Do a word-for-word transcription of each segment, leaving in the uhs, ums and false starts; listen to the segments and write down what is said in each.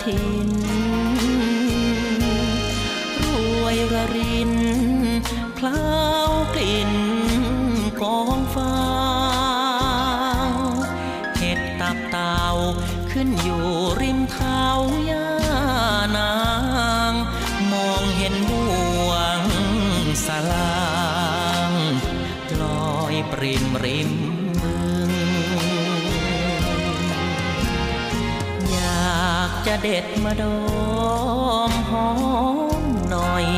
ถิ่นรวยระรินคล้าวกลิ่นกองฟางเห็ดตับเต่าขึ้นอยู่ริมเท้าย่านางมองเห็นบ่วงสลางลอยปริมริมบึงอยากจะเด็ดมาดมหอมหน่อย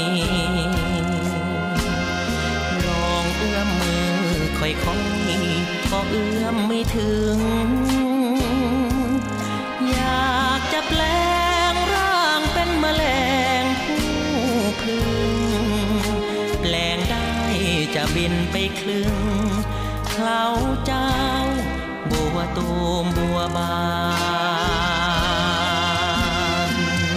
ลองเอื้อมมือค่อยๆก็เอื้อมไม่ถึงอยากจะแปลงร่างเป็นแมลงผู้พึงแปลงได้จะบินไปคลึงเคล้าเจ้าบัวตูมบัวบาน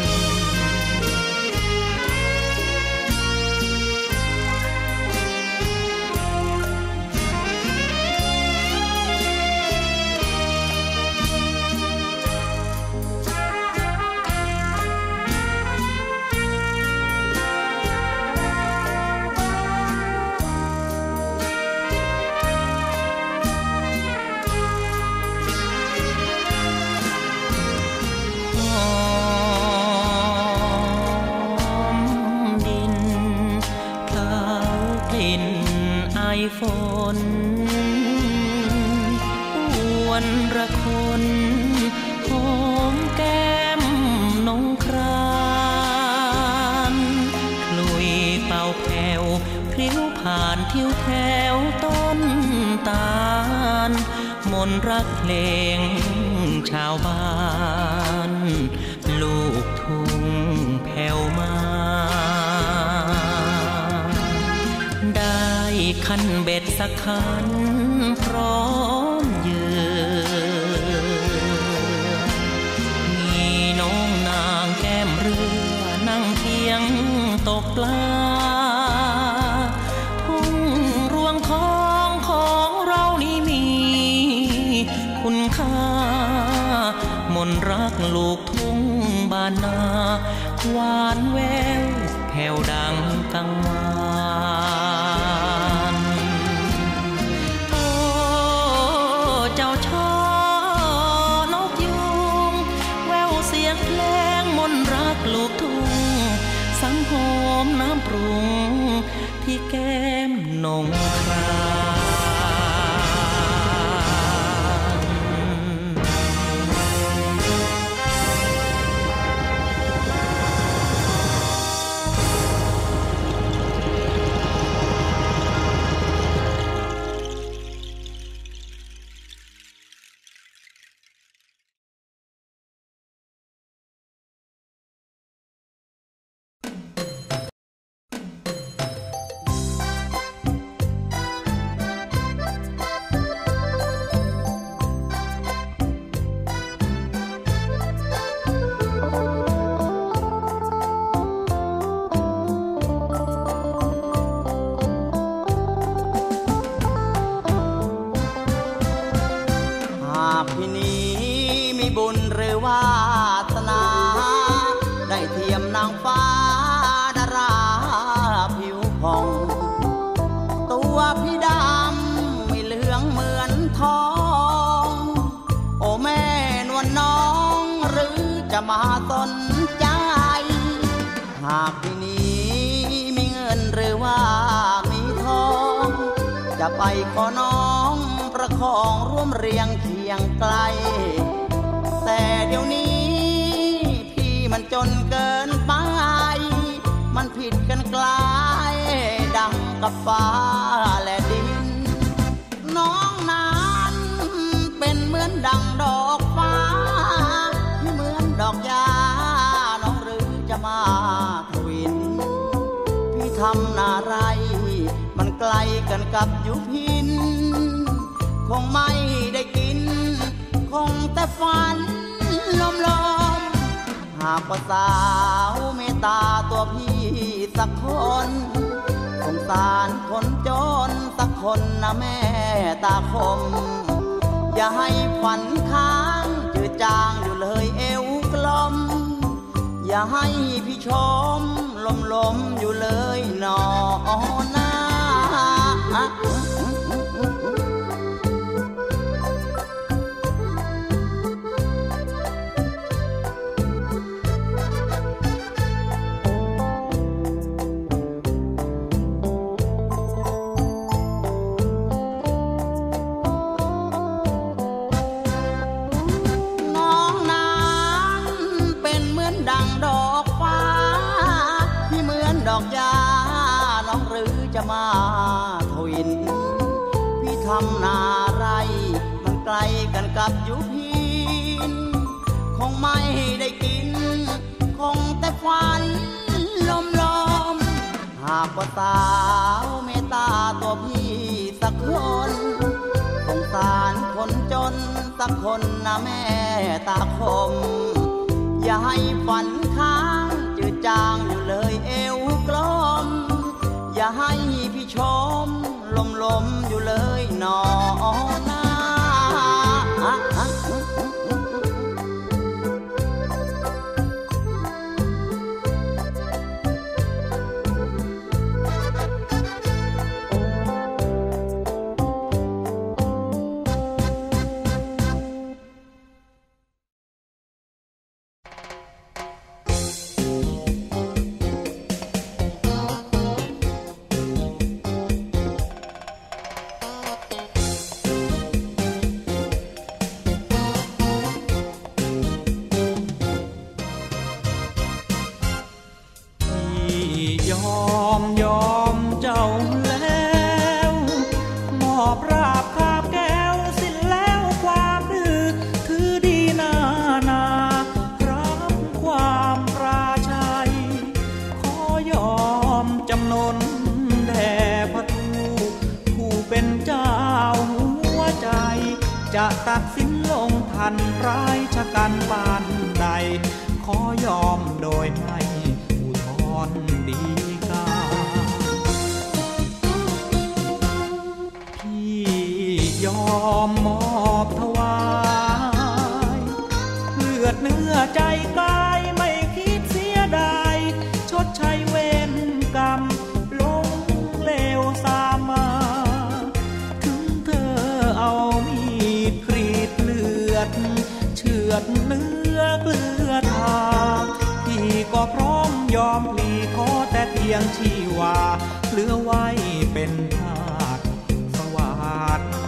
ฝนอวนระคนหอมแก้มนงครานคลุยเป่าแผ่วพลิ้วผ่านทิวแถวต้นตาลมนรักเพลงชาวบ้านลูกทุ่งแผ่วมาคันเบ็ดสักคันพร้อมเยือมีน้องนางแก้มเรือนั่งเคียงตกปลาทุ่งรวงทองของเรานี่มีคุณค่ามนรักลูกทุ่งบ้านนาหวานแววแผ่วดังกังวานเจ้าช่อนกยุงแววเสียงเพลงมนรักลูกทุ่งสังหอมน้ำปรุงที่แก้มนงครมาสนใจหากที่นี้มีเงินหรือว่ามีทองจะไปขอน้องประคองร่วมเรียงเคียงไกลแต่เดี๋ยวนี้พี่มันจนเกินไปมันผิดกันไกลดังกับฟ้าและดินน้องนั้นเป็นเหมือนดังดอกฟ้าดอกยาน้องหรือจะมาทวินพี่ทำนาไรมันไกลกันกับยุพินคงไม่ได้กินคงแต่ฝันลมๆหากว่าสาวเมตตาตัวพี่สักคนสงสารคนจนสักคนนะแม่ตาคมอย่าให้ฝันค้างจืดจางอยู่เลยเอวกลมอย่าให้พี่ชมลมลมอยู่เลยหนอนะมาทวินพี่ทำนาไรมันไกลกันกับยุพินคงไม่ได้กินคงแต่ฝันลมลมหากว่าสาวเมตตาตัวพี่สักคนสงสารคนจนสักคนนะแม่ตาคมอย่าให้ฝันค้างจืดจางอยู่เลยเอวกลมอย่าให้พี่ชมลมลมอยู่เลยหนอนะจะตัดสินลงทันร้ายชะกันปานใดขอยอมโดยไม่อุทธรณ์ฎีกาพี่ยอมมอบถวายเลือดเนื้อใจกายไม่คิดเสียดายชดใช้เวรกรรมลงเลวสามาถึงเธอเอาเชือดเนื้อเกลือทาพี่ก็พร้อมยอมพลีขอแต่เพียงชีวาเหลือไว้เป็นทาสสวัสดิ์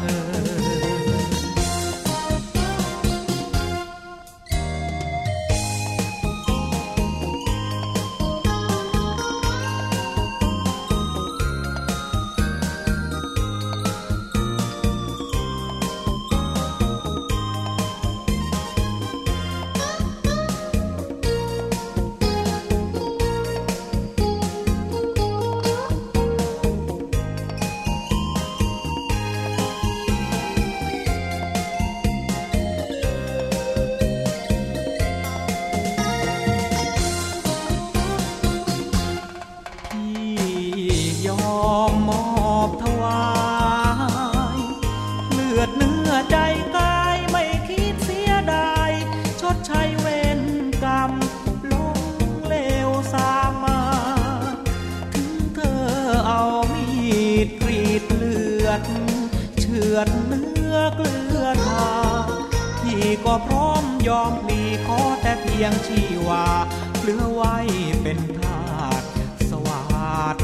เชือดเนื้อเกลือทาพี่ก็พร้อมยอมพลีขอแต่เพียงชีวาเหลือไว้เป็นทาสสวัสดิ์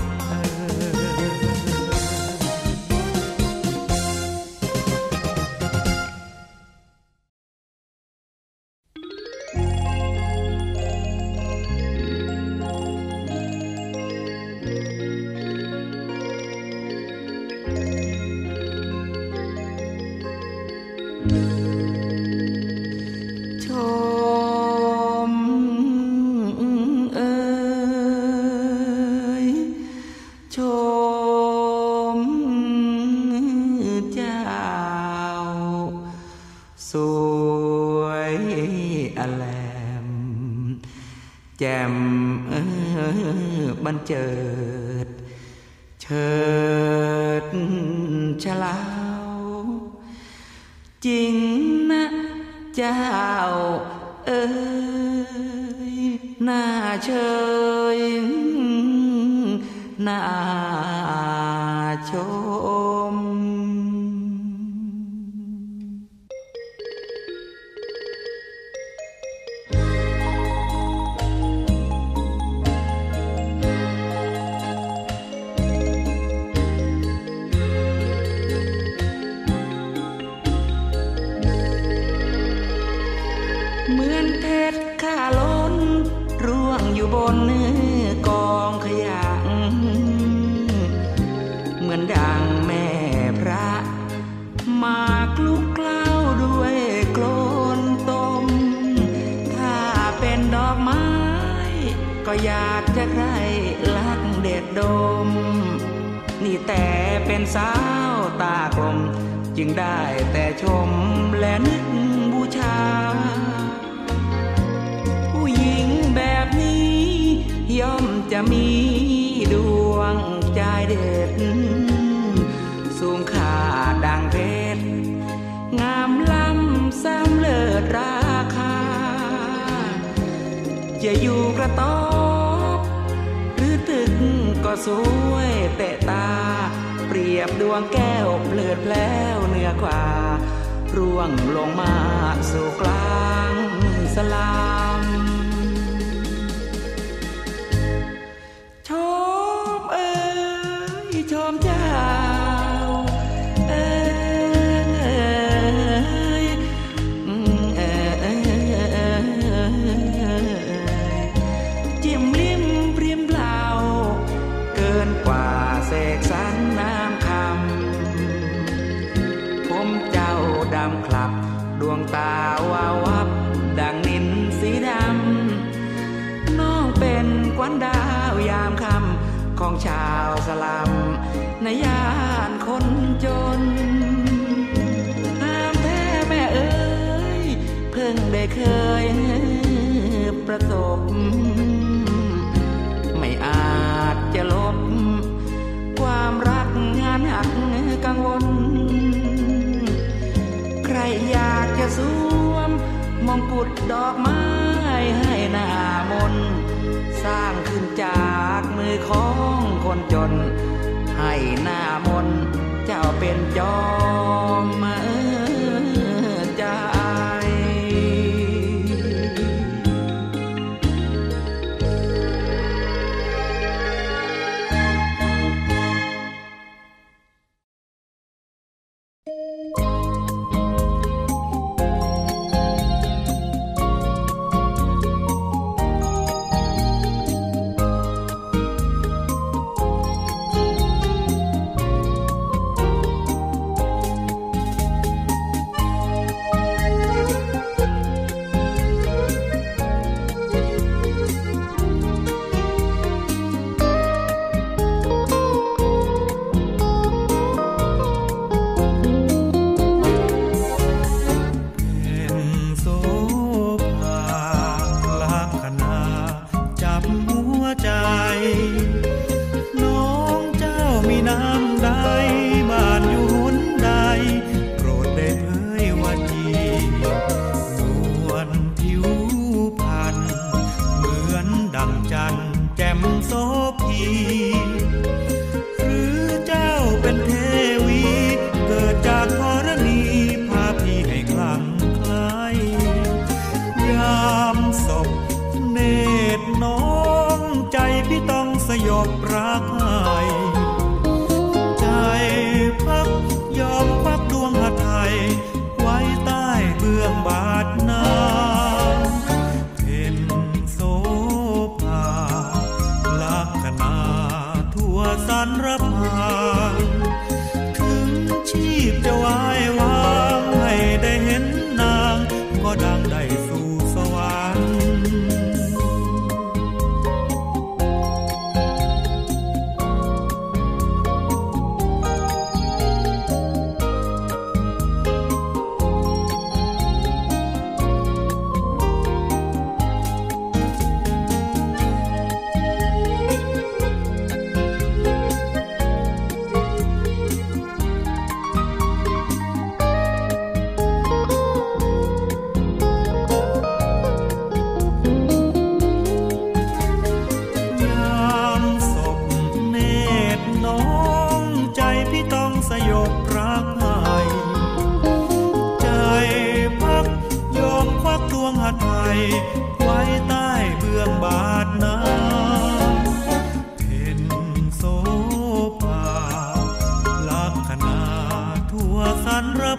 แจ่มเออบันเจิดเฉิดฉลาวจริงนะเจ้าเอ้ยน่าเชยน่าชมเหมือนเพชรข้าล้นร่วงอยู่บนเนื้อกองขยะเหมือนดังแม่พระมาคลุกเคล้าด้วยโคลนตมถ้าเป็นดอกไม้ก็อยากจะใครลักเด็ดดมนี่แต่เป็นสาวตากลมจึงได้แต่ชมและนึกบูชาผู้หญิงแบบนี้ย่อมจะมีดวงใจเด็ดสูงค่าดังเพชรงามล้ำซ้ำเลิศราคาจะอยู่กระต๊อบหรือตึกก็สวยเตะตาเปรียบดวงแก้วเพลิดเพล้วเหนือกว่าร่วงลงมาสู่กลางสลามชมเอ้ยชมเจ้าเอ้ยเอ้ยจิ้มลิ้มเปรี้ยมเปล่าเกินกว่าเสกสรรน้ำคำผมเจ้าดำคลับดวงตาวาววับดังนินสีดำน้องเป็นกวนดาวยามค่ำของชาวสลัมในย่านคนจนงามแท้แม่เอ๋ยเพิ่งได้เคยประสบไม่อาจจะลบความรักงานหักกังวลใครอยากจะสวมมงกุฎดอกไม้ให้หน้ามนต์สร้างขึ้นจากมือของคนจนให้หน้ามนต์เจ้าเป็นจอมใจ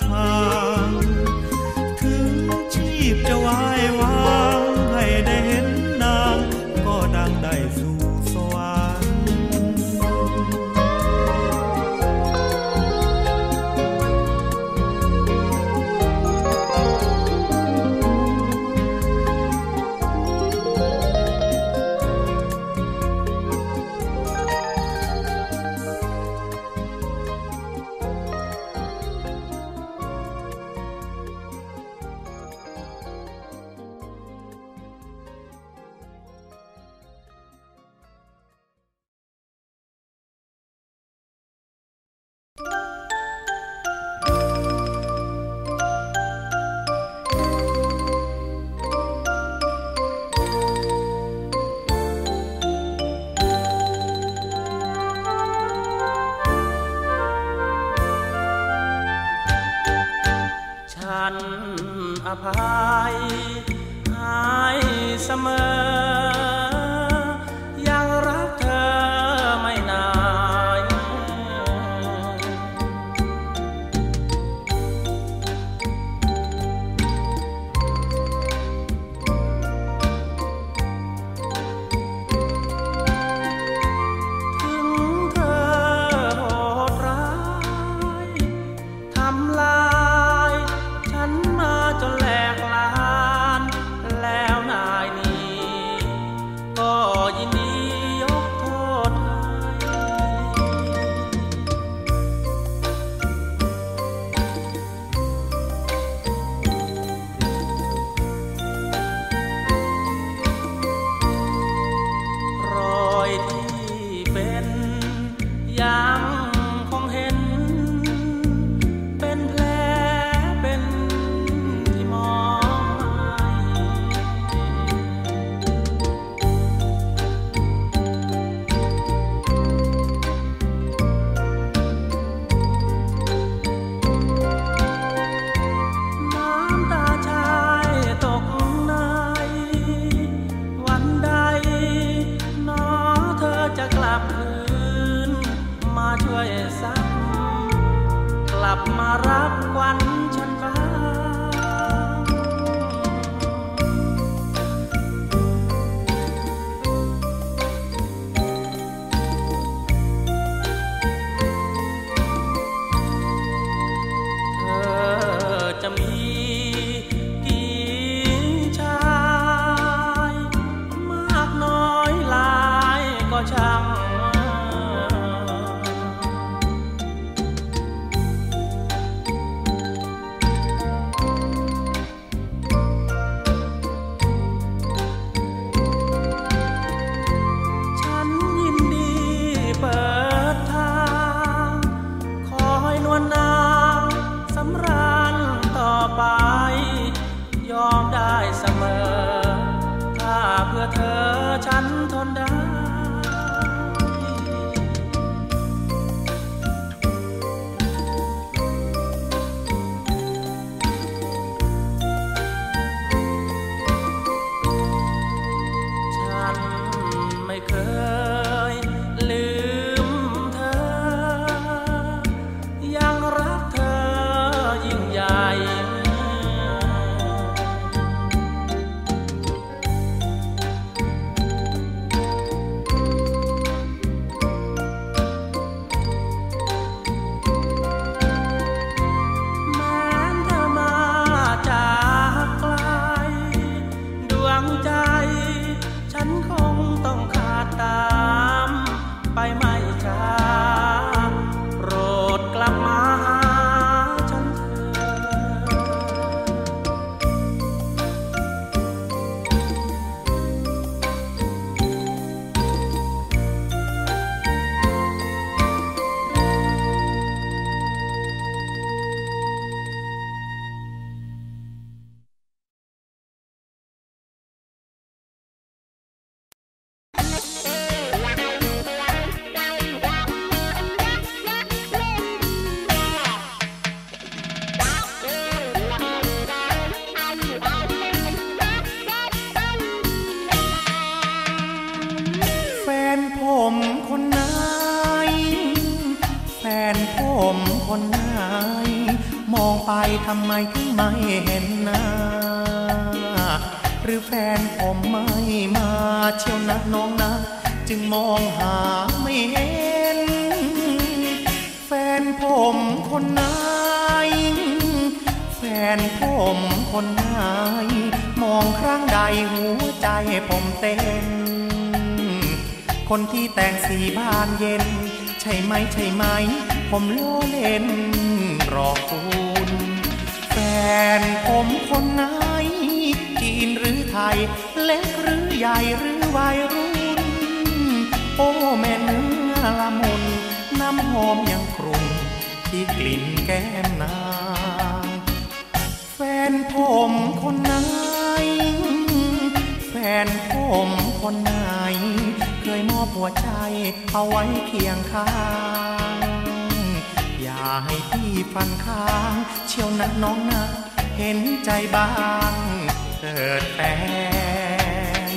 ห่างถึงชีพจะวายวางให้ได้เห็นนางก็ดังได้สู่สวรรค์อภัยให้เสมอยังรักเธอไม่นายถึงเธอโหดร้ายทำลายฉันมาจนแหลกลานแล้วนายนี้ก็ยินดียกโทษให้รอยที่เป็นยังคงเห็นเป็นแผลไปทำไมถึงไม่เห็นหน้าหรือแฟนผมไม่มาเชียวนะน้องนะจึงมองหาไม่เห็นแฟนผมคนไหนแฟนผมคนไหนมองครั้งใดหัวใจผมเต้นคนที่แต่งสีบานเย็นใช่ไหมใช่ไหมผมล้อเล่นรอคุณแฟนผมคนไหนจีนหรือไทยเล็กหรือใหญ่หรือวัยรุ่นโอ้แม่เนื้อละมุนน้ำหอมยังกรุ่นที่กลิ่นแก้มนางแฟนผมคนไหนแฟนผมคนไหนเคยมอบหัวใจเอาไว้เคียงข้างอย่าให้พี่ฟันข้างเชียวนะน้องนะเห็นใจบ้างเถิดแฟน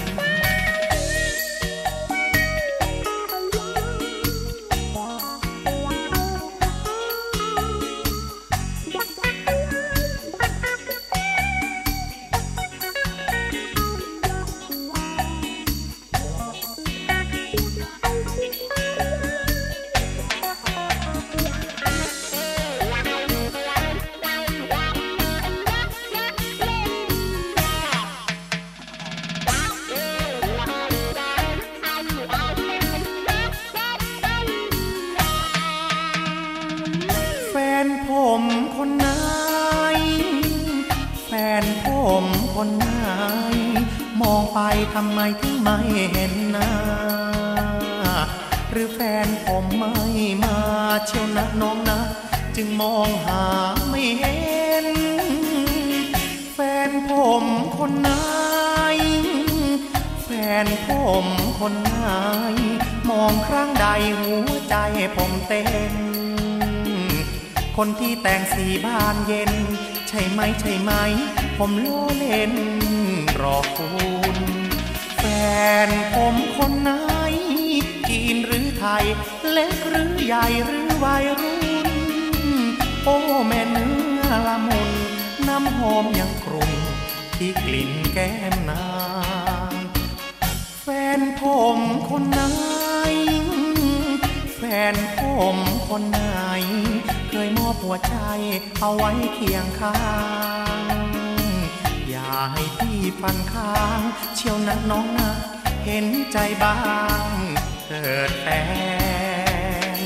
ผมคนไหนแฟนผมคนไหนมองไปทำไมถึงไม่เห็นหน้าหรือแฟนผมไม่มาเชียวนะน้องนะจึงมองหาไม่เห็นแฟนผมคนไหนแฟนผมคนไหนมองครั้งใดหัวใจผมเต้นคนที่แต่งสีบานเย็นใช่ไหมใช่ไหมผมล้อเล่นรอคุณแฟนผมคนไหนจีนหรือไทยเล็กหรือใหญ่หรือวัยรุ่นโอ้แม่เนื้อละมุนน้ำหอมยังกรุ่นที่กลิ่นแก้มนางแฟนผมคนไหนแฟนผมคนไหนเคยมอบหัวใจเอาไว้เคียงข้างอย่าให้พี่ฟันข้างเชียวนะน้องนะเห็นใจบ้างเถิดแฟน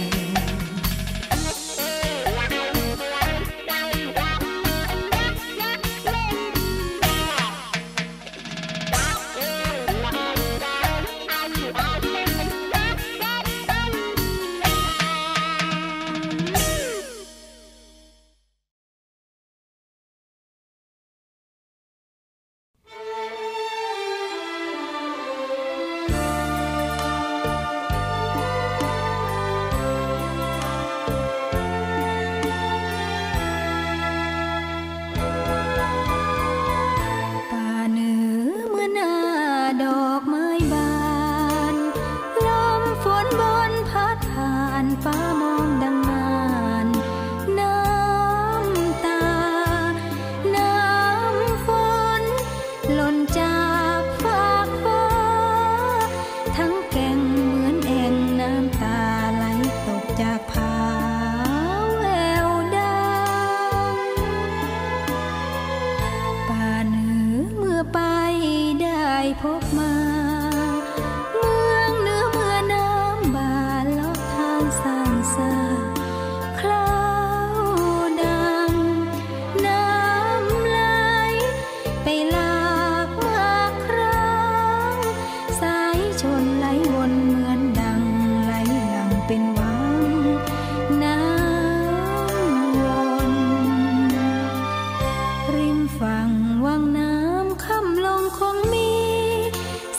ฝั่งวังน้ำค่ำลงคงมี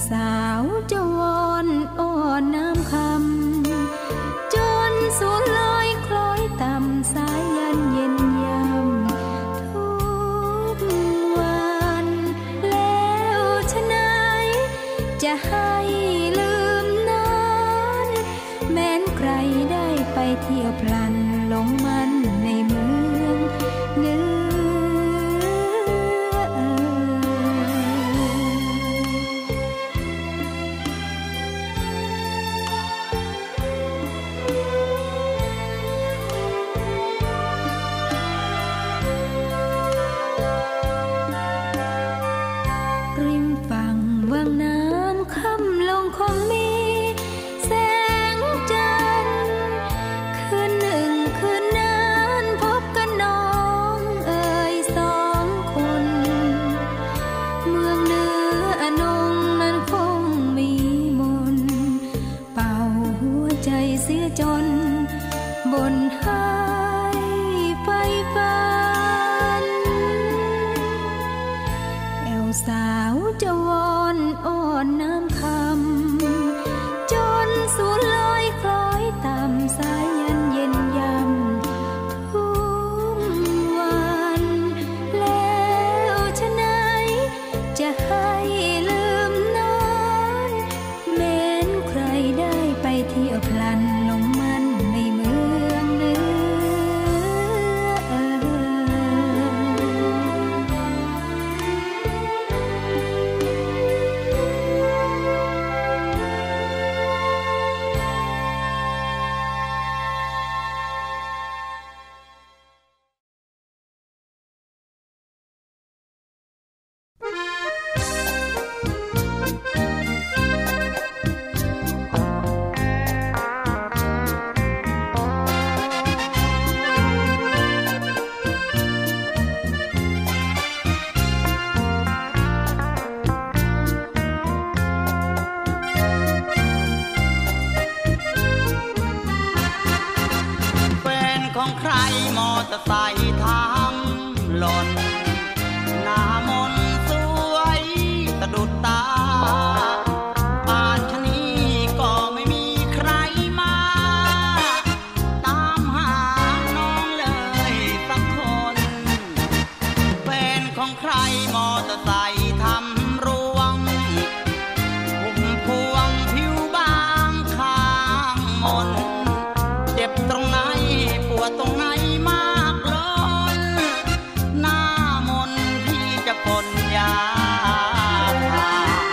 สาวจะวอนอ้อนน้ำคำจนสูญลอยคล้อยต่ำสายยันเย็นยำทุกวันแล้วฉะไหนจะให้ลืมนั้นแม้นใครได้ไปเที่ยวพลันหลงมันในเมืองเนื้อริมฝั่งวังน้ำค่ำลงคงมีแสงจันทร์คืนหนึ่งคืนนั้นพบกันน้องเอ่ยสองคนเมืองเหนืออนงนั้นคงมีมนต์เป่าหัวใจเสียจนบนให้ไฟฝันแอวสาวจะวอนอ้อนน้ำคำจนสูญลอยคล้อยต่ำสายยันเย็นยำทุกวันแล้วฉะไหนจะให้ลืมนั้นแม้นใครได้ไปเที่ยวพลันหลงมันในเมืองเหนือของใครมอเตอร์ไซค์ทางหล่นหน้ามนสวยสะดุดตาป่านชะนี้ก็ไม่มีใครมาตามหาน้องเลยสักคนแฟนของใครมอเตอร์ไซค์ทำรวงพุ่มพวงผิวบางข้างมนเจ็บตรงไหนปวดตรงไหนมากล้นหน้ามนพี่จะพ่นยาทา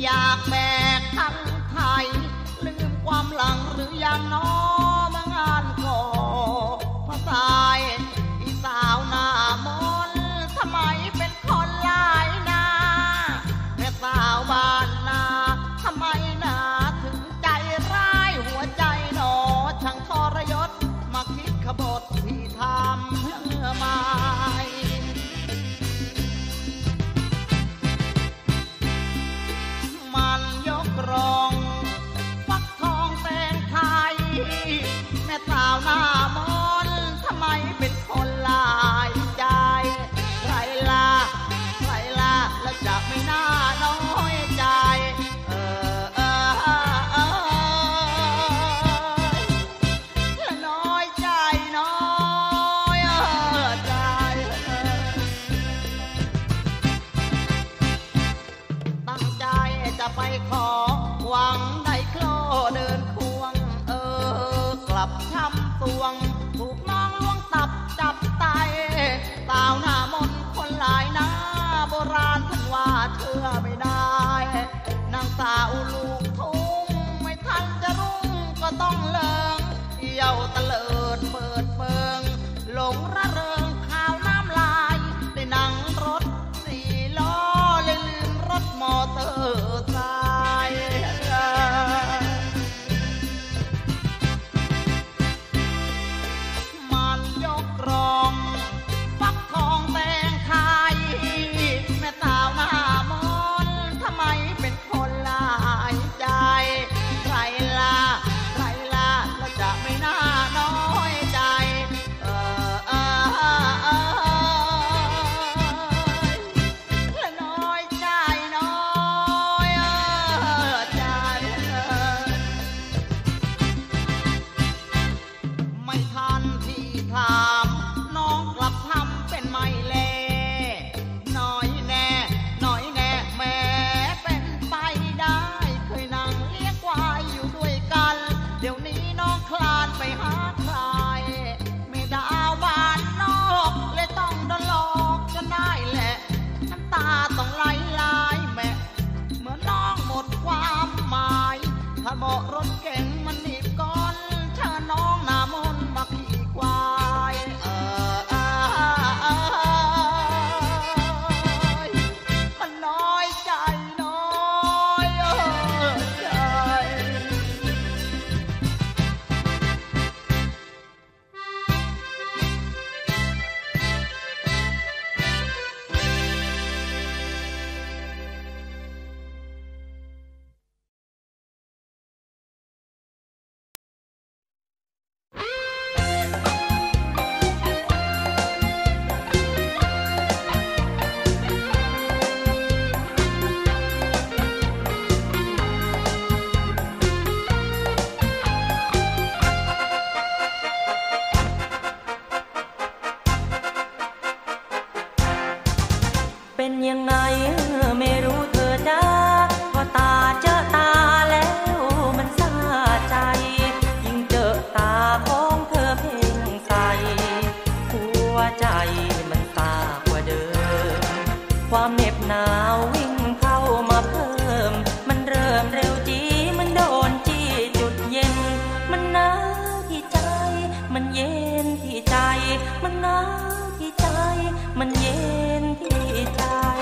อยากแบกทั้งไทยลืมความหลังหรือยังน้อมางานก่อพระสายอีสาวหน้ามนทำไมเป็นคนหลายหน้าแม่สาวบ้านนาทำไมหนาถึงใจร้ายหัวใจหนอช่างทรยศมาคิดขบฏที่ทำเพื่อมามันยกรองฟักทองแตงไทยแม่สาวหน้ามนทำไมเป็นคนหลายใจใครล่ะใครล่ะแล้วจะไม่น่าน้อยใจเออเออเออเออแล้วน้อยใจน้อยเออใจตั้งใจจะไปขอหวังได้โคลเดินควงเออกลับช้ำตวงถูกน้องลวงตับจับไตสาวหน้ามนคนหลายหน้าโบราณท่านว่าเชื่อไม่ได้นางสาวลูกทุ่งไม่ทันจะรุ่งก็ต้องเลิงเที่ยวตะเลิดเปิดเปิงหลงระเริงข่าวน้ำลายได้นั่งรถสี่ล้อเลยลืมรถมอเตอร์ไซค์มันยกรองฟักทองแตงไทยแม่สาวหน้ามนทำไมเป็นคนหลายใจใครล่ะใครล่ะแล้วจะไม่น่าน้อยใจเออเออเออเออและน้อยใจน้อยเออใจไม่ทันที่ถามน้องกลับทำเป็นไม่แลน้อยแน่น้อยแน่แม้เป็นไปได้เคยนั่งเลี้ยงควายอยู่ด้วยกันเดี๋ยวนี้น้องคลานไปหาใครไม่ดาวบ้านนอกเลยต้องโดนหลอกจนได้แหละน้ำตาต้องไหลไหลแม่เมื่อน้องหมดความหมายถ้าเบาะรถเก๋งมันหนีบก้อนเชิญน้องหน้ามนต์มาขี่ควายเออเออเออมันน้อยใจน้อยเออใจเป็นยังไงไม่รู้เธอจ้าพอตาเจอตาแล้วมันสะใจยิ่งเจอตาของเธอเพ่งใสหัวใจมันตากว่าเดิมความเหน็บหนาววิ่งเข้ามาเพิ่มมันเริ่มเร็วจีมันโดนจี้จุดเย็นมันหนาวที่ใจมันเย็นที่ใจมันหนาวที่ใจมันเย็นที่ใจ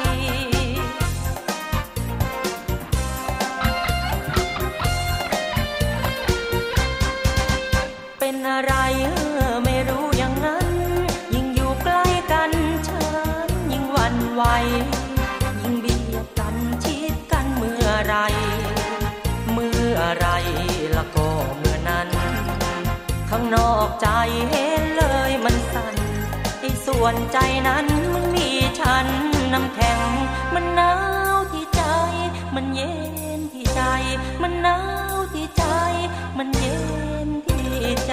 เป็นอะไรไม่รู้อย่างนั้นยิ่งอยู่ใกล้กันฉันยิ่งหวั่นไหวยิ่งเบียดกันชิดกันเมื่อไรเมื่อไรแล้วก็เมื่อนั้นข้างนอกใจเห็นเลยมันสั่นไอ้ส่วนใจนั้นมันมีฉันน้ำแข็งมันหนาวที่ใจมันเย็นที่ใจมันหนาวที่ใจมันเย็นที่ใจ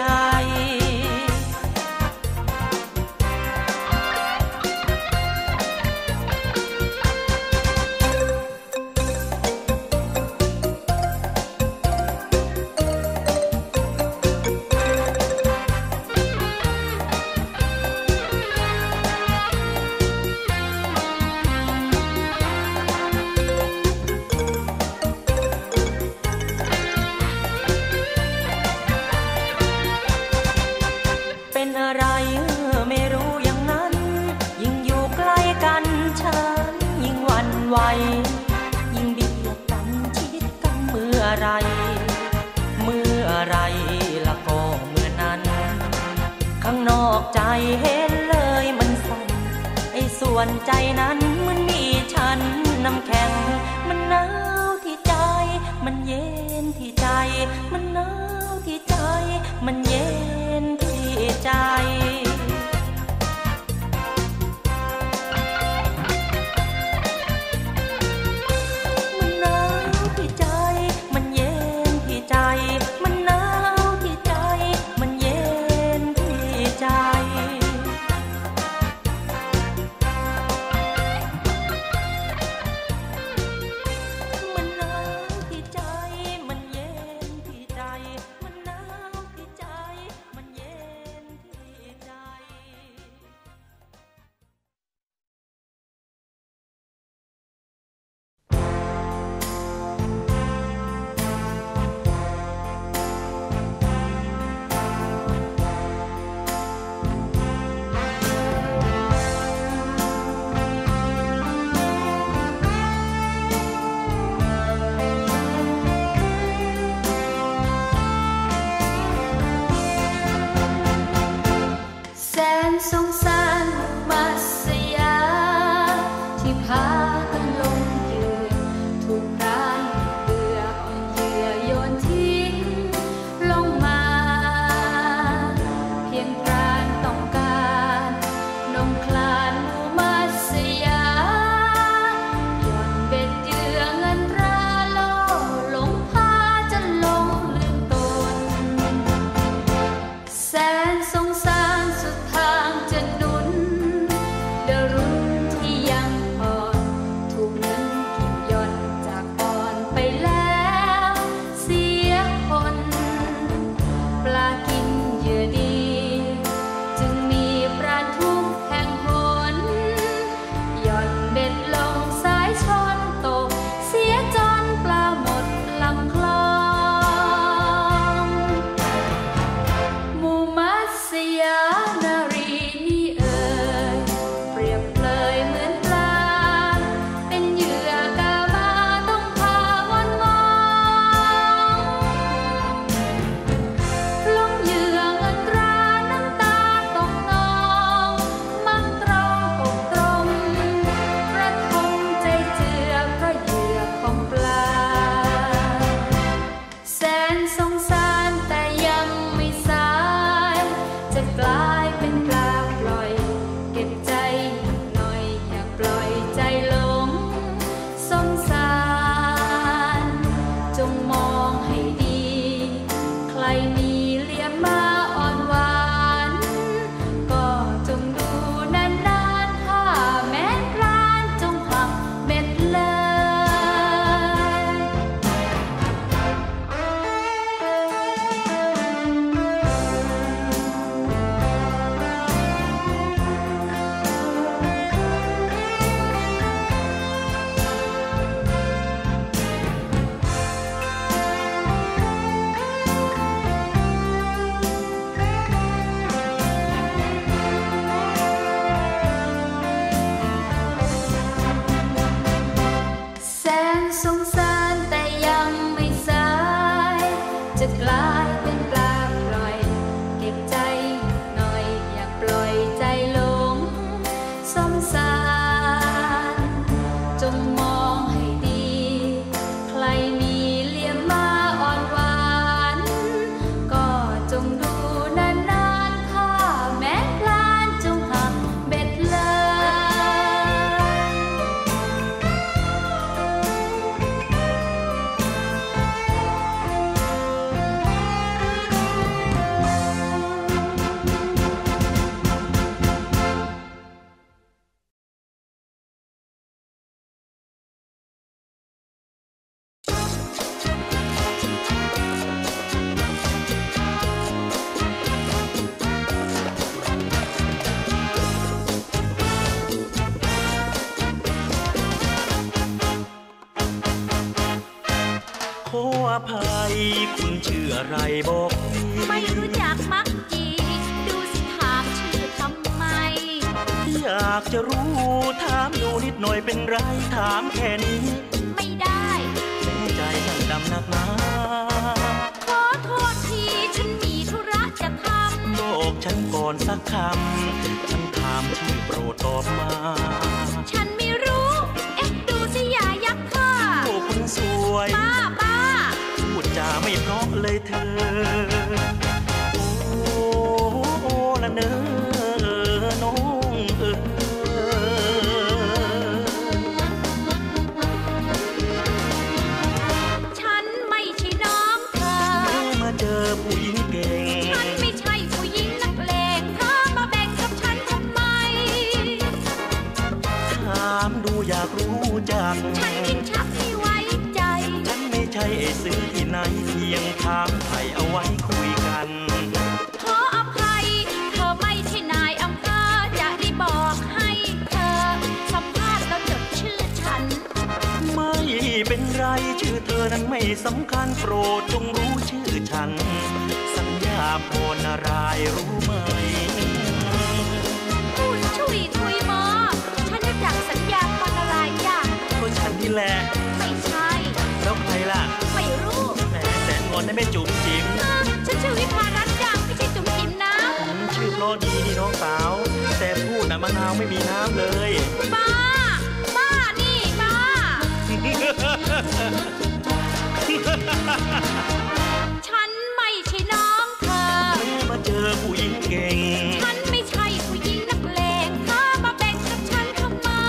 ใจเห็นเลยมันสั่นไอ้ส่วนใจนั้นมันมีฉันน้ำแข็งมันหนาวที่ใจมันเย็นที่ใจมันหนาวที่ใจมันเย็นที่ใจมันหนาวที่ใจมันเย็นที่ใจมันหนาวที่ใจมันเย็นที่ใจมันหนาวที่ใจมันเย็นที่ใจมันหนาวที่ใจมันเย็นที่ใจภัยคุณชื่ออะไรบอกไม่รู้จักมักจีดูสิถามชื่อทำไมอยากจะรู้ถามดูนิดหน่อยเป็นไรถามแค่นี้ไม่ได้เส้นใจสั่งดำนักหนาขอโทษทีฉันมีธุระจะทำบอกฉันก่อนอนสักคำฉันถามชื่อโปรดตอบมาฉันไม่รู้เอ๊ะดูสิอย่ายักค่ะโอ้คนสวยป้าป้าพูดจาไม่เพราะเลยเธอโอ้โอ้ละเนอน้องเอ๋ยฉันไม่ใช่น้องเธอมาเจอผู้หญิงเก่งฉันไม่ใช่ผู้หญิงนักเลงเธอมาแบ่งกับฉันทำไมถามดูอยากรู้จักฉันยิ่งชักไม่ไว้ใจฉันไม่ใช่ไอ้ซื้อที่ไหนเพียงถามไถ่เอาไว้คุยกันขออภัยเธอไม่ใช่นายอำเภอจะได้บอกให้เธอสัมภาษณ์แล้วจดชื่อฉันไม่เป็นไรชื่อเธอนั้นไม่สำคัญโปรดจงรู้ชื่อฉันสัญญาพรนารายรู้ไหมพูดช่วยคุยมอฉันรู้จักสัญญาพรนารายจ้ะก็ฉันนี่แหละไม่ใช่แล้วใครล่ะไม่รู้แหมแต่งอนได้ไม่จุ๋มจิ๋มฉันชื่อวิภารัตน์จ้ะไม่ใช่จุ๋มจิ๋มนะชื่อเพราะดีนี่น้องสาวแต่พูดน่ะมะนาวไม่มีน้ำเลยบ้าบ้านี่บ้าฉันไม่ใช่น้องเธอมาเจอผู้หญิงเก่งฉันไม่ใช่ผู้หญิงนักเลงเธอมาแบ่งกับฉันทำไม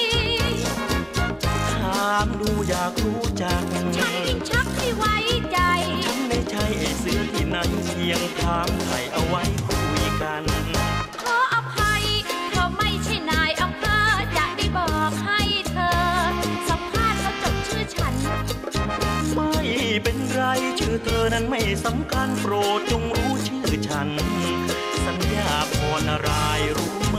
ถามดูอยากรู้จักฉันยิ่งชักไม่ไว้ใจฉันไม่ใช่ไอ้เสือที่นั่งเคียงถามไถ่เอาไว้คุยกันขออภัยเธอไม่ใช่นายอำเภอจะได้บอกให้เธอสัมภาษณ์แล้วจดชื่อฉันไม่เป็นไรชื่อเธอนั้นไม่สำคัญโปรดจงรู้ชื่อฉันสัญญาพรนารายรู้ไหม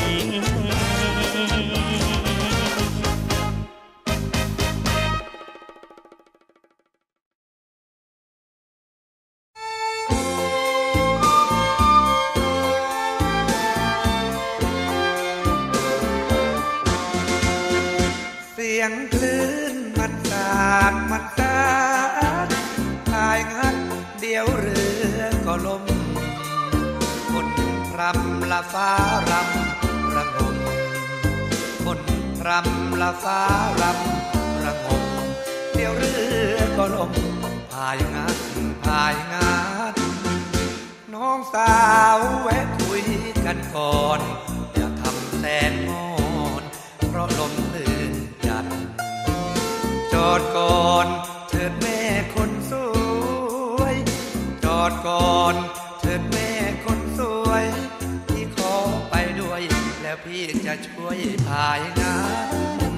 เสียงคลื่นมันสาดมันสาดพายงัดเดี๋ยวเรือก็ล่มคนรำละฟ้ารำระงมคนรำละฟ้ารำระงมเดี๋ยวเรือก็ล่มพายงัดพายงัดน้องสาวแวะคุยกันก่อนอย่าทำแสนงอนเพราะลมลื่นจัดจอดก่อนเถิดแม่คนสวยจอดก่อนเถิดแม่คนสวยพี่ขอไปด้วยแล้วพี่จะช่วยพายงาน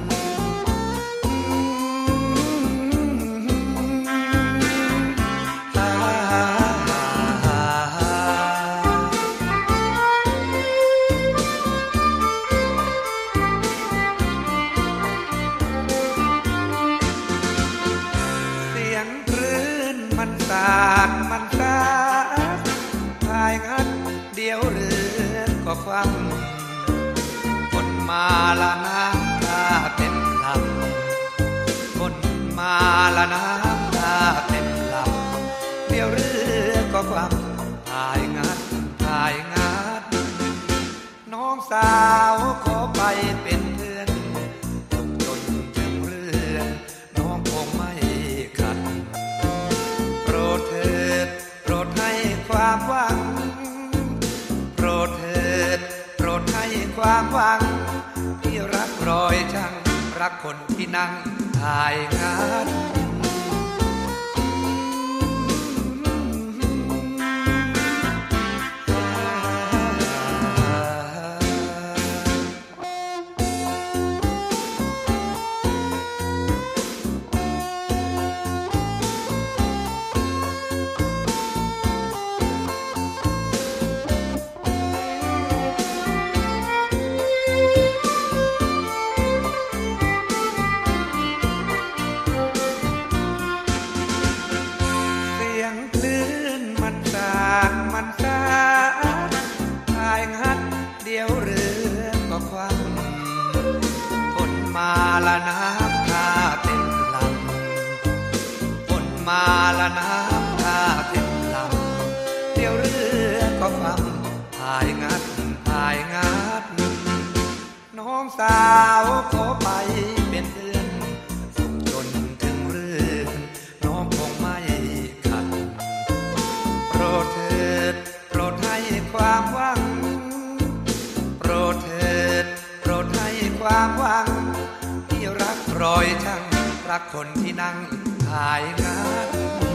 มันสาดพายงัดเดี๋ยวเรือก็คว่ำคนมาละน้ำตาเต็มลำคนมาละน้ำตาเต็มลำเดี๋ยวเรือก็คว่ำพายงัดพายงัดน้องสาวขอไปเป็นเพื่อนจนถึงเรือน้องคงไม่ขัดโปรดเถิดโปรดให้ความหวังโปรดเถิดโปรดให้ความหวังที่รักรอยช่างรักคนที่นั่งถ่ายงานละน้ำท่าเต็มลำฝนมาละน้ำท่าเต็มลำเดี๋ยวเรือก็คว่ำพายงัดพายงัดน้องสาวขอไปเป็นเพื่อนสุขจนถึงเรื่องน้องคงไม่ขัดโปรดเถิดโปรดให้ความหวังโปรดเถิดโปรดให้ความหวังที่รักรอยช่างรักคนที่นั่งพายงัด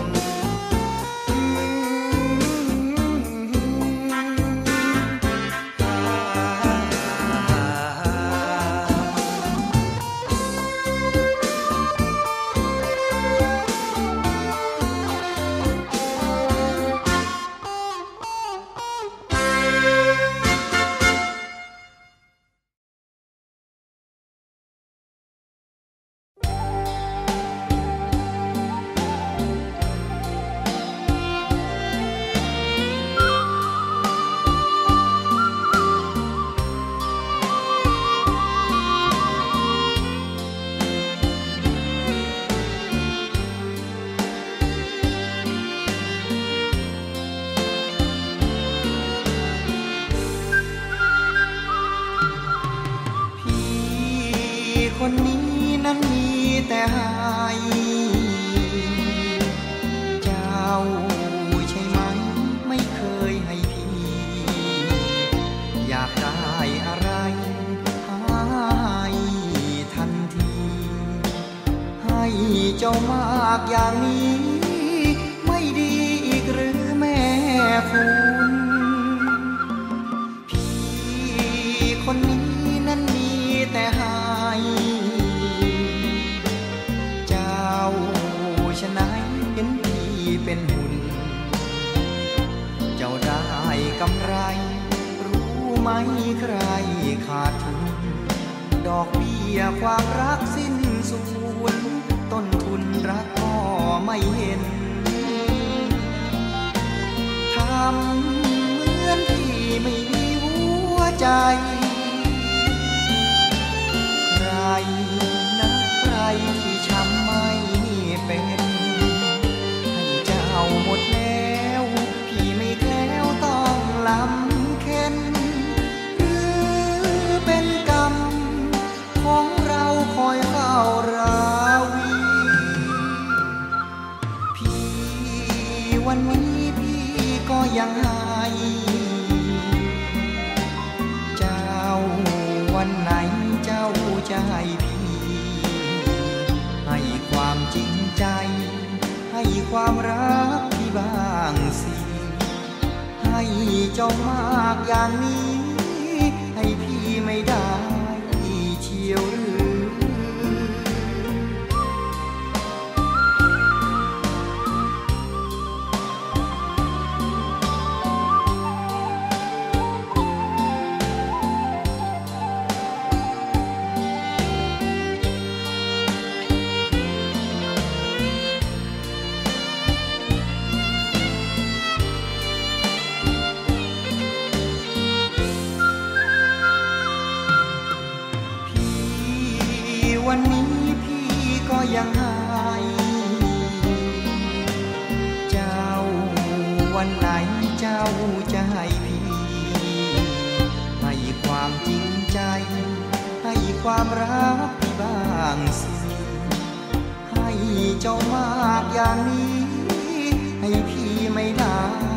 คนนี้นั้นมีแต่ให้เจ้าใช่ไหมไม่เคยให้พี่อยากได้อะไรให้ทันทีให้เจ้ามากอย่างนี้ไม่ดีอีกหรือแม่คุณพี่คนนี้นั้นมีแต่ให้เจ้าฉะนั้นเห็นพี่เป็นหุ่นเจ้าได้กำไรรู้ไหมใครขาดทุนดอกเบี้ยความรักสิ้นสูญต้นทุนรักก็ไม่เห็นทำเหมือนพี่ไม่มีหัวใจใครนะใครที่ช้ำไม่เป็นให้เจ้าหมดแล้วพี่ไม่แคล้วต้องลำเค็นหรือเป็นกรรมของเราคอยเฝ้าราวีพี่วันนี้พี่ก็ยังให้เจ้าวันไหนเจ้าจะให้พี่ให้ความจริงใจให้ความรักพี่บ้างสิให้เจ้ามากอย่างนี้ให้พี่ไม่ได้เชียวหรือวันนี้พี่ก็ยังให้เจ้าวันไหนเจ้าจะให้พี่ให้ความจริงใจให้ความรักพี่บ้างสิให้เจ้ามากอย่างนี้ให้พี่ไม่ได้